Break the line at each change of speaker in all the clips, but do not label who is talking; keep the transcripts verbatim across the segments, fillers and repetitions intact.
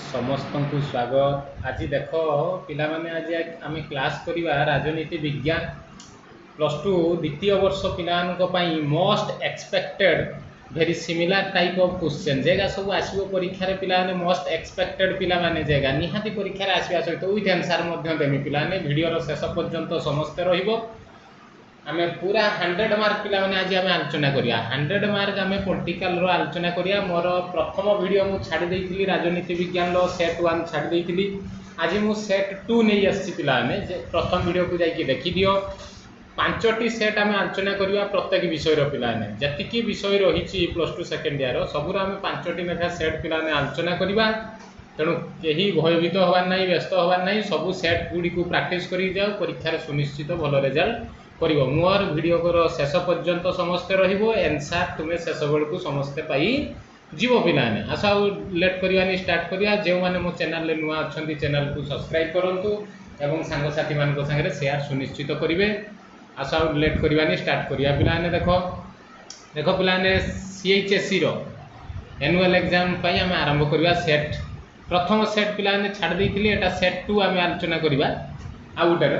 समस्त को स्वागत। आज देख पिला माने आज आम क्लास करवा राजनीति विज्ञान प्लस टू द्वितीय वर्ष पाई most expected very similar type of question जेगा सब आसो परीक्षा पिला मोस्ट एक्सपेक्टेड पिला माने जेगा निहाती परीक्षा आसवा सहित विथ आंसर देमी पिला भिडियो शेष पर्यंत समस्ते रहिबो। आमे पूरा हंड्रेड मार्क पिला माने आज आमे आलोचना करिया हंड्रेड मार्क आमे पॉलिटिकल रो आलोचना करिया। मोर प्रथम वीडियो मु छाडी देइथिली राजनीति विज्ञान रो सेट वन छाडी देइथिली। आज मु सेट टू नै आछि पिला माने जे प्रथम वीडियो को जाई के देखि दियो। पांचटी सेट आमे आलोचना करिया प्रत्येक विषय रो पिला माने जतिकी विषय रहिछि प्लस टू सेकंड ईयर रो सबुर आमे पांचटी मेधा सेट पिला माने आलोचना करिवा। तेणु कहीं भयभीत हबार नहीं व्यस्त हबार नहीं सबू सेट गुड़ी को प्रैक्टिस करी जाओ परीक्षा सुनिश्चित भल रिजल्ट करिवो। मोर वीडियो को शेष पर्यंत समस्ते रहिबो आंसर तुमे शेष बेल को समस्ते पाई जीवो पिलाने। आस लेट करवानी स्टार्ट करिया। जो माने मो चैनल ले नुआ अछंती चैनल को सब्सक्राइब करंतु एवं सांग साथी मान को संगे शेयर सुनिश्चित करिवे। आस लेट करवानी स्टार्ट करिया पिलाने। देखो देखो पिलाने सीएचएससी रो एनुअल एग्जाम पई हम आरंभ करवा सेट प्रथम सेट पिलाने छाड़ देइथिली एटा सेट टू आमे आलोचना करिबा। आ उटर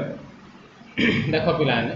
देखो पिलाने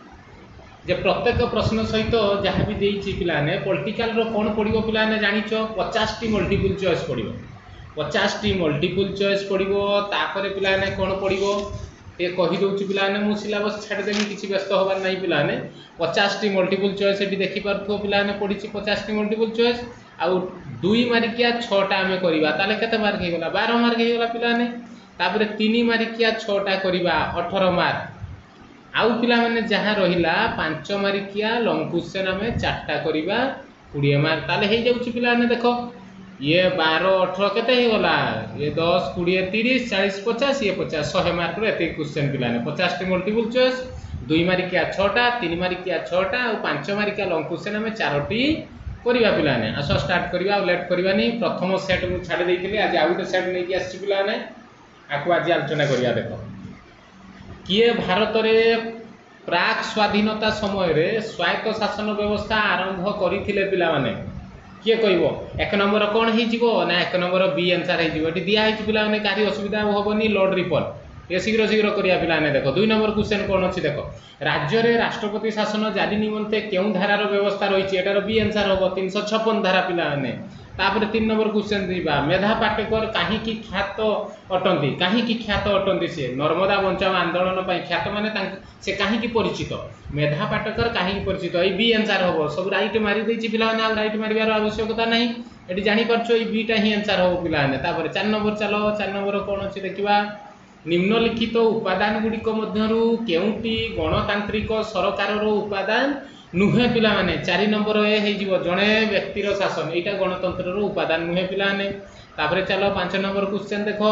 जे प्रत्येक प्रश्न सहित जहाँ भी देइछि पिलाने पॉलिटिकल रो कोन पडिबो पिलाने जानिचो पचास टी मल्टीपल चॉइस पडिबो पचास टी मल्टीपल चॉइस पडिबो। तापर पिलाने कोन पडिबो ए कहि दोछि पिलाने मु सिलेबस छाड़ देमी किछि व्यस्त होबार नाही पिलाने पचास टी मल्टीपल चॉइस एटी देखि परथो पिलाने पडिछि पचास टी मल्टीपल चॉइस आउ दुई मार्किया छटा आमे करिबा ताले केते मार्क हे गेला बारह मार्क हे गेला पिलाने। तापर तीन मार्किया छटा करिबा अठारह मार्क आउ पिला माने जहाँ रहिला पांच मार्किया लॉन्ग क्वेश्चन आमे चारटा करिबा बीस मार्क ताले हे जाउछि पिलाने। देखो ये बारह अठारह केते हे गेला ये दस बीस तीस चालीस पचास ये पचास सौ मार्क रे एते क्वेश्चन पिलाने पचास टी मल्टीपल चॉइस दुई मार्किया छटा तीन मार्किया छटा और पांच मार्किया लॉन्ग क्वेश्चन आमे चारोटी करिबा पिलाने। आस स्टार्ट करिबा लेट करिबानी। प्रथम सेट मु छाडी देइथिली आज आउट सेट नै कि आछि पिलाने आकु आज आलोचना करिया। देखो किए भारत रे प्राक स्वाधीनता समय रे स्वायत्त शासन व्यवस्था आरंभ करिथिले पिला माने किए कहबो एक नंबर कोन हे जिवो ना एक नंबर बी आंसर हे जिवो एटी दिया हे पिला माने कारी असुविधा होबनी लॉर्ड रिपन ये शीघ्र शीघ्र करिया पिलाने। देखो दुई नंबर क्वेश्चन कोन अछि देखो राज्य रे राष्ट्रपति शासन जारी निमंते केउ धारार व्यवस्था रहिछि एटार बी आंसर होबो तीन सौ छप्पन धारा पिलाने। तापर तीन नंबर क्वेश्चन दिबा मेधा पाटेकर काहे की ख्यात अटंती काहे की ख्यात अटंती से नर्मदा बंचाओ आंदोलन पई ख्यात माने से काहे की परिचित मेधा पाटेकर काहे की परिचित ए बी आंसर होबो सब राइट मारी देछि पिलाने आ राइट मारिबार आवश्यकता नाही एटी जानि परछो ए बी टा ही आंसर होबो पिलाने। तापर चार नंबर चलो चार नंबर कोन अछि देखिबा निम्नलिखित उपादान गुड़िक मध्यरु केउटी गणतांत्रिक सरकार उपादान नुहे पिला माने चारि नंबर ए हे जीवो जणे व्यक्तिर शासन एटा गणतंत्र रो उपादान नुहे पिला माने। तापरे चलो पांच नंबर क्वेश्चन देखो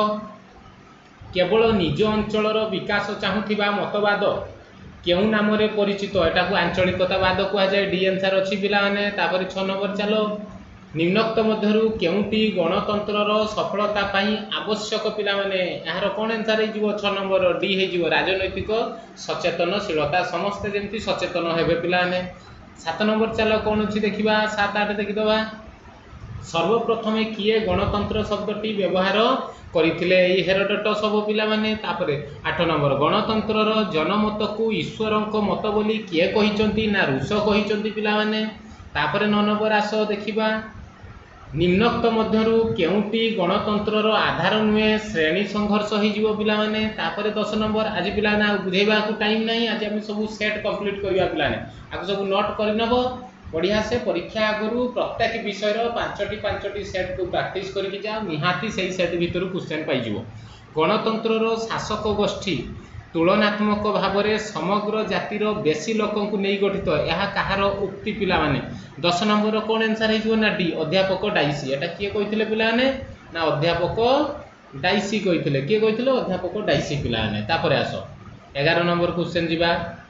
केवल निज अंचल रो विकास चाहुथिबा मतवाद केउ नाम रे परिचित एटा को आंचलिकतावाद कुआ जाय डी आंसर अछि पिला माने। तापरे छह नंबर चलो निम्नोक्त मध्यरु केउटी गणतंत्र रो सफलता पाई आवश्यक पिला माने यार कोन आंसर हे जीवो छह नंबर डी हे जीवो राजनैतिक सचेतनशीलता समस्त जेमति सचेतन हेबे पिला माने। सात नंबर चलो कोन अछि देखिबा सात आठ देखि दबा सर्वप्रथमे किए गणतंत्र शब्दटी व्यवहार करिथिले एई हेरोडोटस सब पिला माने। तापरे आठ नंबर गणतंत्र रो जनमत को ईश्वरक मत बोली किए कहिचंती ना रूसो कहिचंती पिला माने। तापरे नौ नंबर आसो देखिबा निम्नोक्त मध्यरु केउटी गणतंत्र रो आधार नुए श्रेणी संघर्ष हो जीवो पिला माने। तापरे दस नंबर आज पिला ना बुझेबा को टाइम नाही आज हम सब सेट कंप्लीट करबा पिला ने आको सब नोट करि नबो बढ़िया से परीक्षा आगरु प्रत्येक विषय रो पांचटी पांचटी सेट को प्रैक्टिस करके जाओ निहाती सही सेट भीतर क्वेश्चन पाई जीवो। गणतंत्र रो शासक गोष्ठी तुलनात्मक भाव में समग्र जातिर बेसी लोक नहीं गठित यह कहार उक्ति पिला माने। दस नंबर कौन आंसर हो ना डी अध्यापक डाइसी एटा किए कहिथिले पिला माने ना अध्यापक डाइसी कहिथिले किए कहिथिले अध्यापक डाइसी पिला माने। तापरे आसो ग्यारह नंबर क्वेश्चन जीवा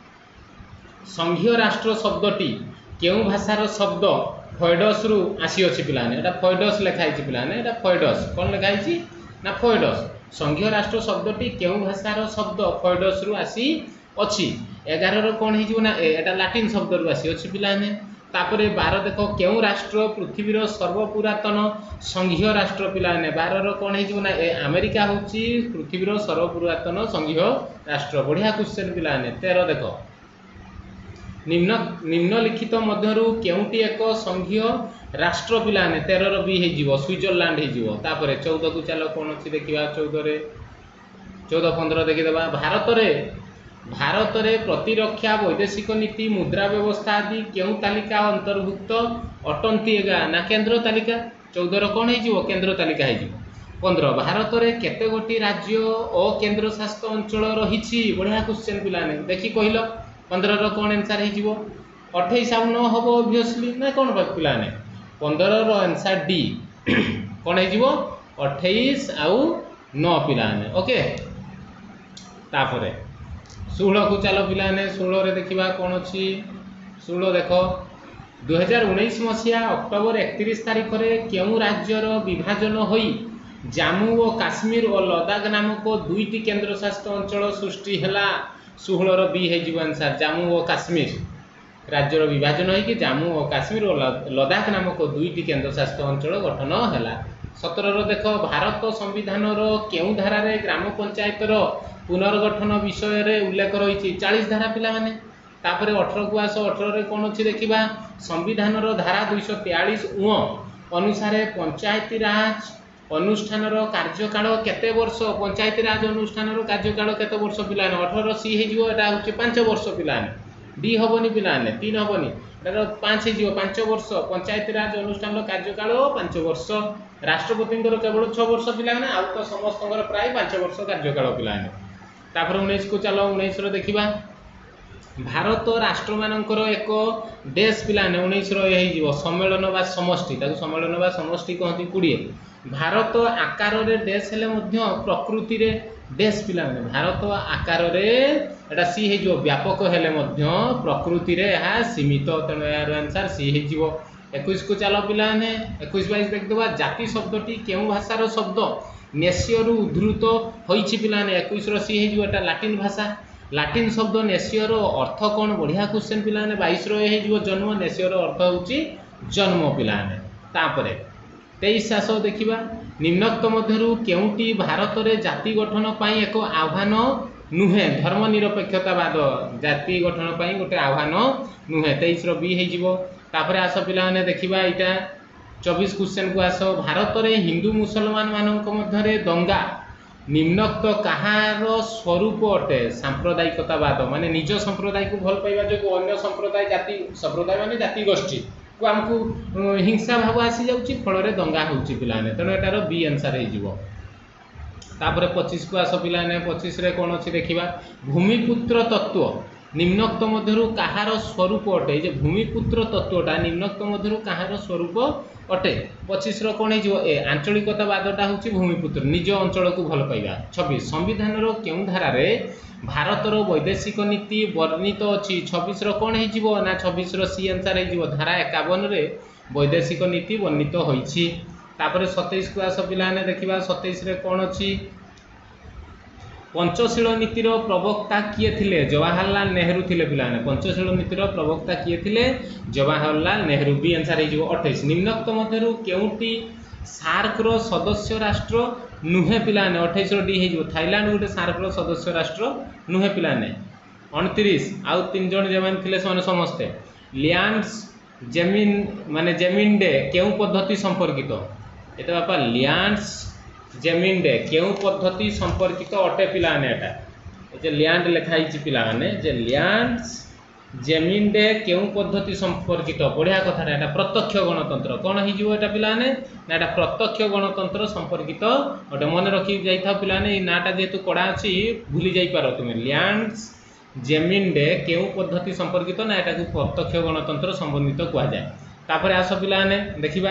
संघीय राष्ट्र शब्दटी केउ भाषार शब्द फोइडस रु आसी अछि पिला माने एटा फोइडस लिखाई छि पिला माने एटा फोइडस कोन लिखाई छि ना फोइडस संघीय राष्ट्र शब्दटी केउ भाषार शब्द फोइडस रु आसी अछि। ग्यारह रो कोन हे जिवो ना एटा लैटिन शब्द रु आसी अछि पिला माने। तापरे बार देख केउ राष्ट्र पृथ्वीर सर्वपुरातन संघीय राष्ट्र पिलाने बारर कौन हो अमेरिका हूँ पृथ्वीर सर्वपुरातन संघीय राष्ट्र बढ़िया क्वेश्चन पिलाने। तेरह देख निम्न निम्नलिखित मध्यरु केउटी एक संघीय राष्ट्र पिलाने तेरह बी हो स्विट्जरलैंड हो। तापरे चौदह को चलो कौन अच्छी देखा चौदह चौदह पंद्रह देखीदे भारत में भारत में प्रतिरक्षा वैदेशिक नीति मुद्रा व्यवस्था आदि केउ तालिका अंतर्भुक्त अटंती एगा ना केंद्र तालिका चौदह कौन हो केंद्र तालिका हो। पंद्रह भारत में केते गोटी राज्य और केंद्र शासित अंचल रही बढ़िया क्वेश्चन पिलाने देखी कहल पंद्रह कौन आंसर हो अठाईस आउ न हम ओबियसली ना कौन पिलाने पंद्रह आंसर डी कौन हो अठाईस आउ नौ पिलाने ओके। तापरे षोलह को चलो पिलाने षोलह देखा कौन अच्छी षोलह देख दुई हजार उन्नीस मसीहा अक्टोबर एकतीस तारीख में केउ राज्यर विभाजन होई जम्मू और काश्मीर और लद्दाख नामक दुईटी केंद्र शासित अंचल सृष्टि है। षोलह बी हो आंसर जम्मू और काश्मीर राज्यर विभाजन होगी जम्मू और काश्मीर और लद्दाख नामक दुईटी केंद्र शासित अंचल गठन है। सतर देख भारत संविधान केउ धारा ग्राम पंचायतर पुनर्गठन विषय रे उल्लेख रही चालीस धारा पिला माने। तापरे अठर को आस अठर कौन अच्छी देखा संविधान धारा दुईश तेयालीस उ अनुसार पंचायती राज अनुष्ठान कार्यकाल केते वर्ष पंचायती राज अनुष्ठान कार्यकाल केते वर्ष पिलाने अठर सी हो पांच वर्ष पिलाने डी हेनी पिलाने तीन हेनी पाँच हो पांच वर्ष पंचायती राज अनुष्ठान कार्यकाल पांच वर्ष राष्ट्रपति केवल छह वर्ष पिलाने आउ तो समस्त प्राय पांच वर्ष कार्यकाल पिलाने। तापर उन्नीस को चलो उन्नीस देखा भारत राष्ट्र मानकर एक देश पिलाने उन्नीस हो सम्मेलन बा समष्टि सम्मेलन बा समष्टि कहती कोड़े भारत आकार देश हेले प्रकृति रे देश पिलाने भारत आकार एटा सी हो व्यापक हेले प्रकृति रे यह सीमित तेणु यार आंसर सी हो। इक्कीस को चलो पिलाने इक्कीस बाईस देखा जाति शब्दटी केउ भाषार शब्द नेसियर उद्धृत होइछि पिलाने इक्कीस सी हो लाटिन भाषा लाटिन शब्द नेसियर अर्थ कौन बढ़िया क्वेश्चन पिलाने बाईस हो जन्म नेसियर अर्थ होउछि जन्म पिलाने। तापरे तेईस आस देखा निम्नोक्त मध्यरु केउटी भारत में जाति गठन पाई एक आह्वान नुहे धर्मनिरपेक्षतावाद जाति गठन पाई गोटे आह्वान नुहे तेईस बी हो। तापरे आस पिलाने देखा यहाँ चौबीस क्वेश्चन को आस भारत में हिंदू मुसलमान मानक मध्य दंगा निम्नोक्त कहार स्वरूप अटे सांप्रदायिकतावाद माने निज संप्रदाय को भल पाइबा जो अन्य संप्रदाय जाति संप्रदाय माने जाति गोष्ठी को आमको हिंसा भाव आसी जाउछि फल दंगा होउछि पिलाने तेणु एटार बी आंसर हो। तापर पच्चीस को आस पिलाने पच्चीस रे कौन अच्छी देखा भूमिपुत्र तत्व निम्नोक्त मध्यरु कहार स्वरूप अटे जे भूमिपुत्र तत्वटा निम्नोक्त मध्यरु कहार स्वरूप अटे पच्चीस कौन हो ए आंचलिकतावादटा हूँ भूमिपुत्र निज अंचल को भल पाइबा। छब्बीस संविधान केउ धारा भारतर वैदेशिक नीति वर्णित अच्छी छब्बीस कौन हो ना छब्बीस सी आंसर हो धारा एकावन वैदेशिक नीति वर्णित होइछि। तापर सत्ताईस को आस पिलाने देखा सत्ताईस कौन अच्छी पंचशील नीतिर प्रवक्ता किए थिले जवाहरलाल नेहरू थिले पिलाने पंचशील नीतिर प्रवक्ता किए थिले जवाहरलाल नेहरू बी आंसर हो। अट्ठाईस निम्नोक्त मध्यरु केउटी सार्कर सदस्य राष्ट्र नुहे पिलाने अट्ठाईस डी हो थाईलैंड गोटे सार्कर सदस्य राष्ट्र नुहे पिलाने। उनतीस आउ तीन जन जमान थिले से समस्ते लियांड्स जेमिन माने जेमिंडे केउ पद्धति संपर्कित एत बापा लियांड्स जेमिंडे केउ पद्धति संपर्कित अटे पिलाने एटा जे ल्यांड लिखाई पिलाने जे ल्यांड्स जेमिंडे केउ पद्धति संपर्कित बढ़िया कथा एटा प्रत्यक्ष गणतंत्र कौन हो पिलाने ना एटा प्रत्यक्ष गणतंत्र संपर्कित अटे मन रखी जाइथा पिलाने नाटा जेहेतु कड़ा अच्छी भूली जाई पारो तुम ल्यांड्स जेमिंडे केउ पद्धति संपर्कित ना एटा प्रत्यक्ष गणतंत्र संबंधित कह जाए। तापर आस पिलाने देखिबा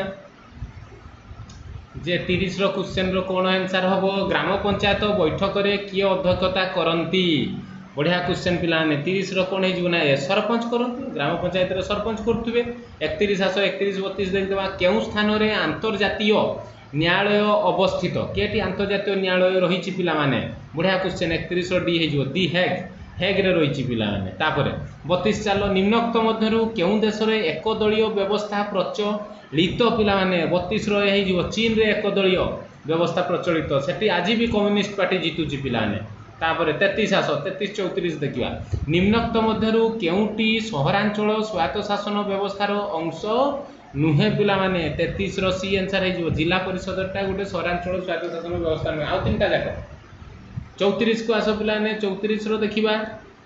जे तीस क्वेश्चन रो कौन आंसर हम ग्राम पंचायत बैठक रे किए अध्यक्षता करती बढ़िया क्वेश्चन पिलाने तीस कौन हो ना सरपंच करती ग्राम पंचायत रे सरपंच करुवे। एकतीस आस एकतीस बतीस देखा केउ स्थान रे आंतर्जातीय न्यायालय अवस्थित केटी आंतर्जातीय न्यायालय रही पिलाने बढ़िया क्वेश्चन एकतीस डी हो दी हेग हेग रे रही पिलाने तापर बतीस चाल निम्नोक्त मध्यरु केउं देश रे एक दलीय व्यवस्था प्रचलित पिलाने बतीस रो चीन रे एक दलीय व्यवस्था प्रचलित सेठी आज भी कम्युनिस्ट पार्टी जीतुची पिलाने तापर तेतीस आस तेतीस चौतीस देखा निम्नोक्त मध्यरु केउंटी सहरांचल स्वायत्त शासन व्यवस्थार अंश नुहे पिला माने तेतीस रो सी आंसर हो जिला परिषदटा गोटे सहरांचल स्वायत्त शासन व्यवस्था नुहे आउ तीन टा जाक चौतीस को आस पिलाने चौतीस रो देखिबा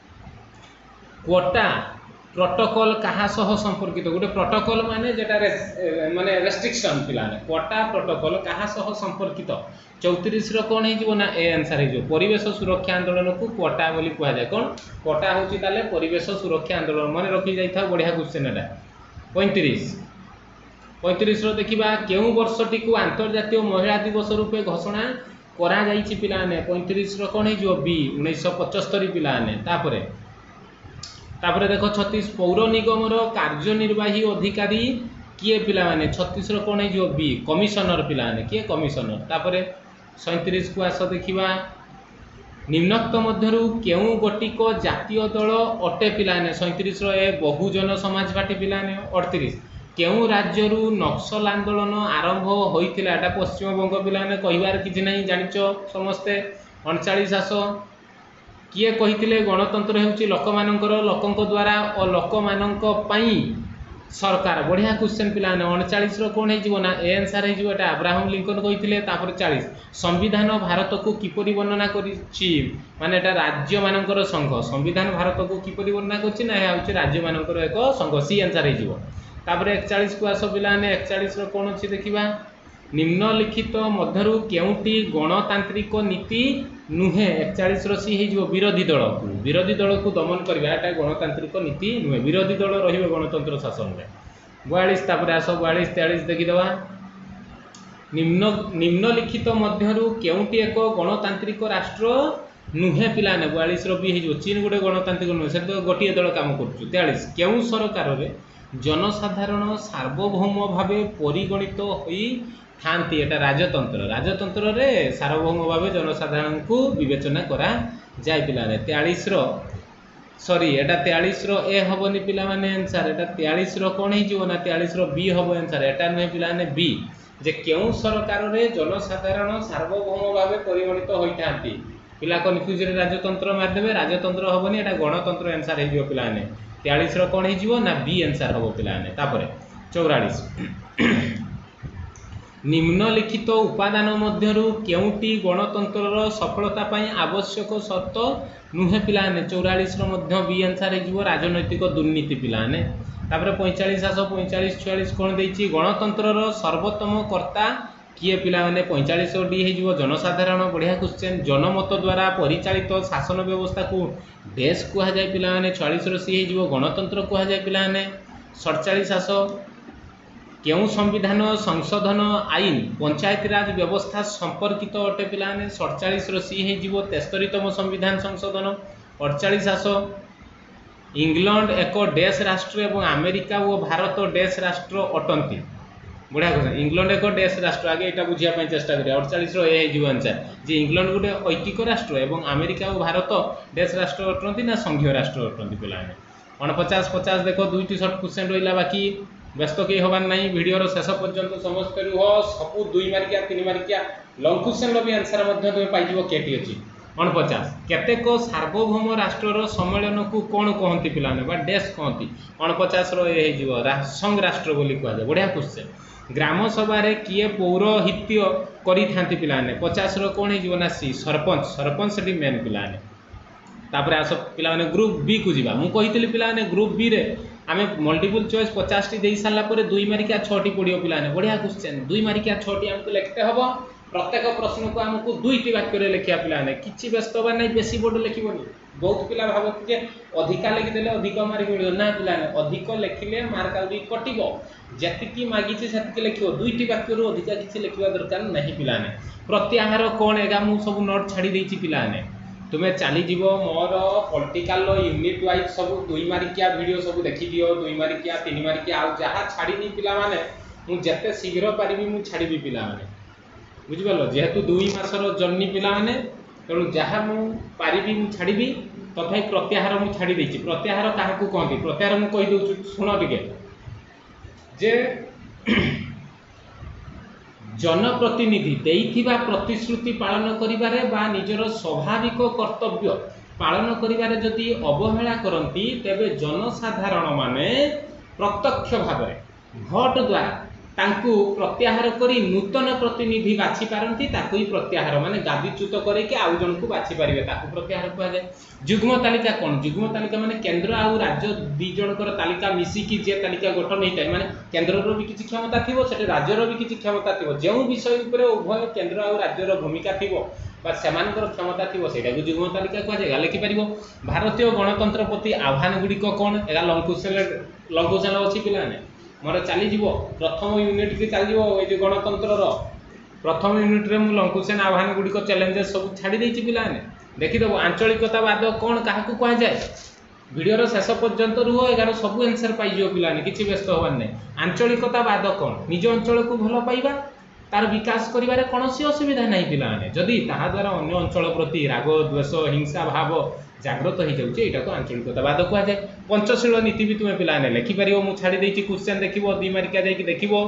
कोटा प्रोटोकॉल कहा सह संपर्कित गोटे प्रोटोकॉल माने जेटा माने रेस्ट्रिक्शन पिलाने कोटा प्रोटोकॉल कहा सह संपर्कित चौतीस रो कौन हो ना ए आंसर हो परिवेश सुरक्षा आंदोलन को कोटा बोली कह जाए कौन कोटा होची ताले परिवेश सुरक्षा आंदोलन मन रखी जाइथा बढ़िया क्वेश्चन एटा पैंतीस पैंतीस रो देखिबा केउ वर्षटी को अंतर्राष्ट्रीय महिला दिवस रूपे घोषणा करा जाइछि पिलाने पैंतीस रो कौन हो बी उन्नीस सौ पचहत्तर पिलाने तापरे तापरे देखो छत्तीस पौर निगम कार्यनिर्वाही अधिकारी किए पिलाने छत्तीस रो कौन हो बी कमिशनर पिलाने किए कमिशनर तापरे सैंतीस को आस देखिबा निम्नोक्त मध्यरु केउ गोटिक जातीय दल अटे पिलाने सैंतीस रो ए बहुजन समाज पार्टी पिलाने अड़तीस केउ राज्यरू नक्सल आंदोलन आरंभ होइतिला एटा पश्चिम बंग पिलाने कहिबार किछि नहीं जानिचो समस्ते उनचास आस किए कहितिले गणतंत्र हेउची लोकमानंकर लोकंक द्वारा और लोकमानंक पई सरकार बढ़िया क्वेश्चन पिलाने उनचास रो कोन हेजिवो ना A answer हेजिवो Etah Abraham Lincoln कहितिले तापर चालीस संविधान भारत को किपरि वर्णना करिछि माने एटा राज्य मानंकर संघ संविधान भारत को किपरि वर्णना करछि ना हे हेउची राज्य मानंकर एक संघ सी आंसर हेजिवो तापर इकतालीस को आस पिलाने इकतालीस रो कोन अछि देखिबा निम्नलिखित मध्यरु केउटी गणतांत्रिक नीति नुहे इकतालीस रो सी हेजिवो विरोधी दल को विरोधी दल को दमन करबा एटा गणतांत्रिक नीति नुहे विरोधी दल रहिबे गणतंत्र शासन रे बयालीस तापर आस बयालीस तैंतालीस देखि देबा निम्न निम्नलिखित मध्यरु केउटी एक गणतांत्रिक राष्ट्र नुहे पिलाने बयालीस रो बी हेजिवो चीन गोटे गणतांत्रिक नुहे से तो गोटिए दल काम करछु तैंतालीस केउ सरकार रे जनसाधारण सार्वभौम भावे परिगणित होई थांती एटा राजतंत्र राजतंत्र रे सार्वभौम भावे जनसाधारण को विवेचना करा जाय पिलाने तैंतालीस रो सॉरी एटा तैंतालीस रो ए हबनी पिला माने आंसर एटा तैंतालीस रो कोन हि जीवो ना तैंतालीस रो बी हबो आंसर एटा नै पिलाने बी जे केउ सरकार रे जनसाधारण सार्वभौम भावे परिगणित होई थांती पिला कन्फ्यूज रे राजतंत्र मार देबे राजतंत्र हबनी एटा गणतंत्र आंसर हि जीवो पिलाने तैंतालीस रो कोन हि जीवो ना बी आंसर हबो पिलाने तापरे चौवालीस निम्नलिखित उपादान मध्यरु केउटी गणतंत्रर सफलता पई आवश्यक शर्त नुहे पिलाने चौवालीस रो मध्य बी आंसर हे जीवो राजनैतिक दुर्नीति पिलाने तापरे पैंतालीस आस पैंतालीस छियालीस कोन देछि गणतंत्रर सर्वोत्तम कर्ता किए पिलाने पैंतालीस डी हे जीवो जनसाधारण बढ़िया क्वेश्चन जनमत द्वारा परिचालित शासन व्यवस्था को देश कहा जाय पिलाने छियालीस रो सी हे जीवो गणतंत्र कहा जाय पिलाने सड़चालीस आस केउ संविधान संशोधन आईन पंचायत राज व्यवस्था संपर्कित अटे पिलाने सड़चालीस रो सी हे जीवो तेस्तरीतम संविधान संशोधन अड़चालीस आस इंग्लैंड एक देश राष्ट्र एवं अमेरिका और भारत देश राष्ट्र अटंती बढ़िया क्वेश्चन इंग्लैंड एक देश राष्ट्र आगे एटा बुझिया पई चेष्टा करिया अड़चालीस रो ए जीव आंसर जे इंग्लैंड गोटे ऐतिक राष्ट्र एवं अमेरिका और भारत देश राष्ट्र अटंती ना संघीय राष्ट्र अटंती पिलाने उनपचास पचास देखो दुईटी शॉर्ट क्वेश्चन रहिला बाकी व्यस्त कई हबार नहीं वीडियो शेष पर्यंत समस्त रुह सबू दुई मार्किया तीन मार्किया लंग क्वेश्चन भी आंसर तुम पाइज केटी अच्छी अणपचास केतेक सार्वभौम राष्ट्र सम्मेलन को कौन कहती पिलाने डेस्क कहती अणपचास संघ राष्ट्र बोली कहुए बढ़िया क्वेश्चन ग्राम सभा किए पौरहित्य करी पिलाने पचास कौन हो सी सरपंच सरपंच मेन पिलाने तापर आस पिलाने ग्रुप बी को जीवा मु कही पिलाने ग्रुप बी रे आमे मल्टीपल चॉइस पचास टी दे सारा पर दुई मार्किया छटी पड़ो पिलाने बढ़िया क्वेश्चन दुई मार्किया छटी आमको लिखते हम प्रत्येक प्रश्न को आमको दुईटी वाक्य लिखा पिलाने किसी व्यस्त हबार नहीं बेसी बोर्ड लिखबनी बहुत पिला भावती अधिका लिखिदेले अधिक मार्क मिल ना पिलाने अधिक लिखिले मार्क आउरी कटिब जी मागिचे से लिख दुईटी वाक्य अधिका किसी लिखा दरकार नहीं पिलाने प्रत्याहार कौन एगा मु सब नोट छाड़ी देछि पिलाने तुम्हें चलीज मोर पॉलिटिकल यूनिट वाइज सब दुई मार्किया वीडियो सब देखी दियो दुई मार्किया तीन मार्किया आ जहाँ छाड़ी पिला माने मु जेते शीघ्र पारिबी मु छाड़ी पिला माने बुझिपाल जेहेतु दुई मासर जर्नी पिला माने तेणु जहाँ मु पारिबी मु छाड़ी तथापि प्रत्याहार मु छाड़ी देछि प्रत्याहार काहाकू कहंती प्रत्याहार मु कहि दउछु सुनो टिके जे जनप्रतिनिधि देइथिबा प्रतिश्रुति पालन करिबारे बा निजर स्वाभाविक कर्तव्य पालन करिबारे जदि अवहेला करंती तेबे जनसाधारण माने प्रत्यक्ष भाव भोट द्वारा तांकु प्रत्याहार करी नूतन प्रतिनिधि बाछि पारंती ताकु ही प्रत्याहार माने गादीच्युत करे कि आउ जन को बाछि पारिबे ताकु प्रत्याहार कहा जाय। जुग्म तालिका कोन जुग्म तालिका माने केंद्र आ राज्य दि जनकर तालिका मिसी कि जे तालिका गठन हेतै माने केंद्र रो भी किछि क्षमता थिबो सेटे राज्य रो भी किछि क्षमता थिबो जेउ विषय उपरे उभय केंद्र आ राज्य रो भूमिका थिबो बा सेमानकर क्षमता थिबो सेटा को जुग्म तालिका कहा जाय। लिखि परिबो भारतीय गणतंत्र प्रति आह्वान गुडी को कोन एगा लंकुशल लंकुशल अछि पिलाने मोर चली जीवो प्रथम यूनिट के चली जीवो ए जे गणतंत्र रो प्रथम यूनिट रे मु लंकुसेन आह्वान गुडी को चैलेंजेस सब छाडी देछि पिलाने देखि दबो आंचलिकतावाद कोन काहाकू कहा जाय वीडियो रो शेष पर्यंत रुहो एगारो सब आंसर पाइ जियो पिलाने किछि व्यस्त होबार नै। आंचलिकतावाद कोन निज अंचल को भलो पाइबा तार विकास करिबारे कोनोसी असुविधा नै पिलाने जदि ताहा द्वारा अन्य अंचल प्रति राग द्वेष हिंसा भाव जागृत हो जाउची एटा को आंचलिकतावाद कहा जाय। पंचशील नीति भी तुमे पिलाने लिखि परिबो मु छाडी देछि क्वेश्चन देखिबो दी मार्किया जाय कि देखिबो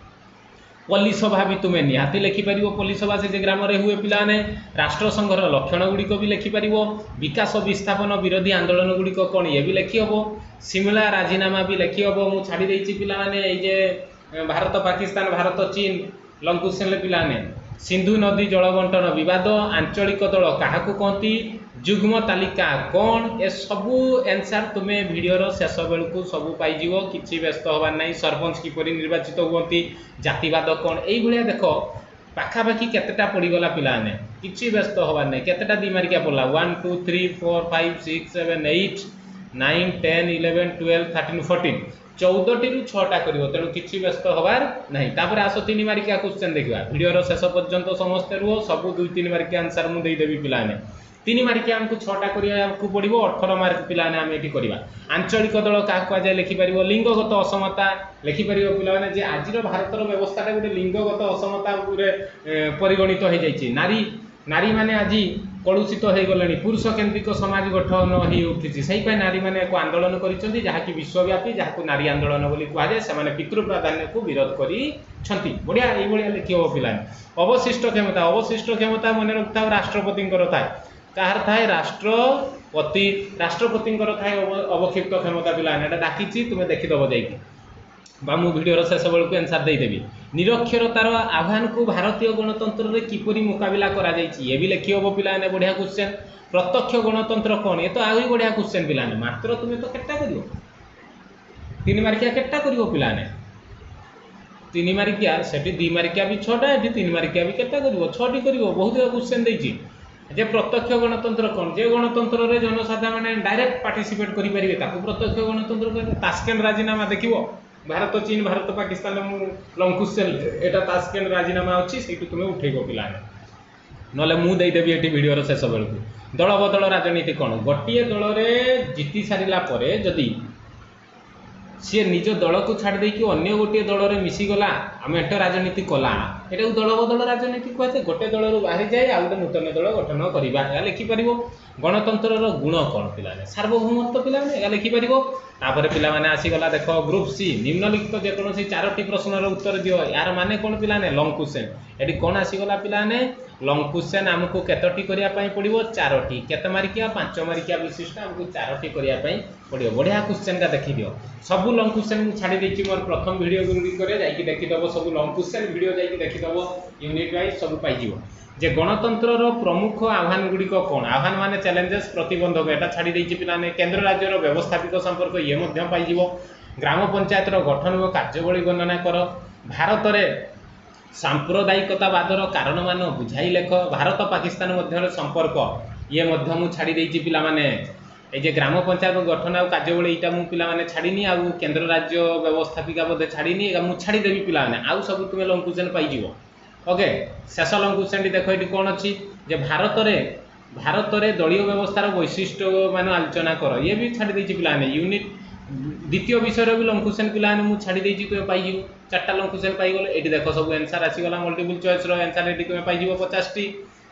पल्ली सभा भी तुमे निहाती लिखि परिबो पल्ली सभा से जे ग्राम रे हुए पिलाने राष्ट्र संघर लक्षण गुडी को भी लिखि परिबो विकास विस्थापन विरोधी आंदोलन गुडी को कोन ये भी लिखि हबो सिमला राजीनामा भी लिखि हबो मु छाडी देछि पिलाने ए जे भारत पाकिस्तान भारत चीन लंकुसेन पिलाने सिंधु नदी जल बंटन विवाद आंचलिक दल काहाकू कहती जुग्म तालिका कौन ए सबू आंसर तुमे वीडियो रो शेष बेलू सबू पाइज किसी व्यस्त हबार ना सरपंच किपरि निर्वाचित हुअती जातिवाद कौन यही भाया देख पाखापाखि केतेटा पड़गला पिलाने किसी व्यस्त हबार ना केतेटा दी मार्किया पड़ा one two three four five six seven eight nine ten eleven twelve thirteen fourteen चौदह टी छटा कर तेणु किसी व्यस्त हबार नहीं। तापर आस तीन मार्किया क्वेश्चन देखा वीडियो शेष पर्यंत समस्ते रुह सब दुई तीन मार्किया आंसर मुझे देदेवी पिलाने तीन मार्किया आमको छटा को पड़ो अठर मार्क पिलाने आम ये करवा। आंचलिक दल क्या कहुए लिखिपर लिंगगत असमता लिखिपर पिलाने जे आज भारतर व्यवस्था गोटे लिंगगत असमता परिगणित हो जाए नारी नारी माने आज कलुषित हो गले पुरुष केन्द्रिक समाज गठन हो उठी से नारी मैंने एक आंदोलन कर विश्वव्यापी जहाँ नारी आंदोलन बोली कहुए से पितृ प्राधान्य को विरोध कर बढ़िया ये लिखी हम पिलाने। अवशिष्ट क्षमता अवशिष्ट क्षमता मन रखता राष्ट्रपति थाए कहार थाए राष्ट्रपति राष्ट्रपति थाए अवक्षिप्त क्षमता पिलाने डाकी तुम्हें देखीदब जाइए बा मु वीडियो शेष बेलू आंसर देदेवी। निरक्षरतार आह्वान को भारतीय गणतंत्र में किपरि मुकाबिला करा जायछि ये भी लिखी हम पिलाने बढ़िया क्वेश्चन। प्रत्यक्ष गणतंत्र कौन ये तो आगे बढ़िया क्वेश्चन पिलाने मात्र तुम्हें तो केटा करियो तीन मार्किया केटा करियो पिलाने तीन मार्किया सेठी दी मार्किया भी छटा एठी तीन मार्किया भी केटा करियो छटी करियो बहुत क्वेश्चन देछि जे प्रत्यक्ष गणतंत्र कौन जे गणतंत्र रे जनसाधारण डायरेक्ट पार्टिसिपेट करि परिबे ताकू प्रत्यक्ष गणतंत्र कहते। तास्केंट राजीनामा देखिबो भारत चीन भारत पाकिस्तान लंकुशेन एटा तास्केंट राजीनामा अच्छी से तुम्हें उठेब पिलाने नले मु देदेवी ये वीडियो शेष बेलू। दल बदल राजनीति कौन गोटे दल में जीति सारा जदि सी निज दल को छाड़ दे अन्य गोटे दल में मिसीगला आम एट राजनीति कला यहाँ दल बदल राजनीति कहते गोटे दल बाहरी जाए आ गए नूतन दल गठन करवा लिखिपर। गणतंत्र गुण कौन पिलाने सार्वभौमत्व पिलाने या लिखिपर। तापर पिलाने आसीगला देख ग्रुप सी निम्नलिखित जेकोसी चारोटी प्रश्नर उत्तर दियो यार माने कौन पिलाने लंकुसेन ये कौन आसीगला पिलाने लंकुसेन आमको केतोटी करने पड़ो चारोटी केते मार्किया पांच मार्किया विशिष्ट आमको चारोटी करने पड़ो बढ़िया क्वेश्चन का देखी दियो सबू लंकुसेन मुझे छाड़ी देती मोर प्रथम वीडियो गुड़िक जाकि देखीदब सब लंकुसेन वीडियो जाकि देखीदब यूनिट वाइज सब पाइज जे गणतंत्र प्रमुख आह्वान गुड़िक कौन आह्वान माने चैलेंजेस प्रतिबंधक एटा छाड़ी देती पिलाने केन्द्र राज्यर व्यवस्थापिक संपर्क ये पाइज। ग्राम पंचायत गठन और कार्यवली गणना कर भारत में सांप्रदायिकतावादर कारण मान बुझाई लेख भारत पाकिस्तान मध्य संपर्क ये मु छाड़ी देती पिलाने ये ग्राम पंचायत गठन और कार्यवली यहाँ मुझे पिलाने छाड़ीनी आ केन्द्र राज्य व्यवस्थापिका बोधे छाड़ीनी मुझे छाड़ीदेवी पिलाने आउ सब तुम्हें लंकुसेन पाइज। ओके शेष लंकुसेन देख ये कौन अच्छी जे भारत में भारत में दलीय व्यवस्थार वैशिष्ट्य मान आलोचना कर ये भी छाड़ी देती पिलाने यूनिट द्वितीय विषय भी लंकुसेन पिलाने मुझे छाड़ी देती तुम्हें पाइज चार्टा लंकुसेन पाइगल ये देख सब आंसर आसीगला मल्टीपल चॉइस आंसर ये तुम्हें पाइज पचास टी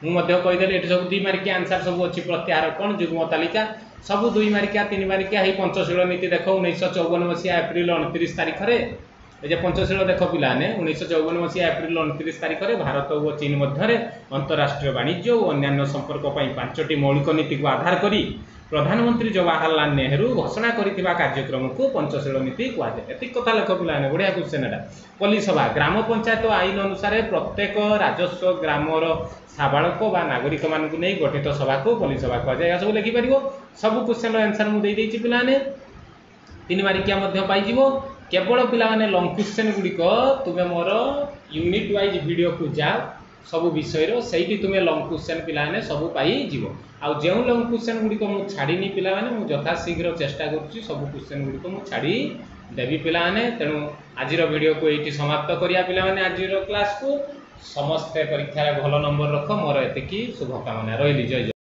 मुझे कहीदेली ये सब दुई मार्किया आंसर सब अच्छी प्रत्याहार कौन युग्म तालिका सब दुई मार्किया तीन मार्किया ही पंचशील नीति देख उन्नीस चौवन मसीहा एप्रिल उनतीस तारीख में ये पंचशील देख पाने उन्नीस चौवन मसीहा एप्रिल उनतीस तारीख में भारत और चीन मध्य अंतरराष्ट्रीय वाणिज्य और अन्य संपर्क पांचटी मौलिक नीति को आधार कर प्रधानमंत्री जवाहरलाल नेहरू घोषणा करथिबा कार्यक्रम को पंचशील नीति कहुए। एति कथा लेख पिलाने बढ़िया क्वेश्चन एटा। पल्लीसभा ग्राम पंचायत आईन अनुसार प्रत्येक राजस्व ग्रामर साबालक बा नागरिक मान नहीं गठित सभा को पल्लीसभा कहुए। सब लिखिपर सब क्वेश्चन आंसर मुझे पिलाने तीन मार्किया पाइज केवल पिलाने लंग क्वेश्चन गुड़िक तुम्हें मोर यूनिट वाइज वीडियो को जाओ सब विषय से तुम्हें लंग क्वेश्चन पिलाने सब पाइज आउ जो लंग क्वेश्चन गुड़िक मुझे छाड़नी पिलाने मुझे यथाशीघ्र चेष्टा करुँच सब क्वेश्चन गुड़िक मुझे छाड़ी देवी पिलाने। तेणु आज वीडियो को ये समाप्त करिया पिलाने आज क्लास को समस्ते परीक्षा भल नंबर रख मोर एतिकी शुभकामना रही। जय जय।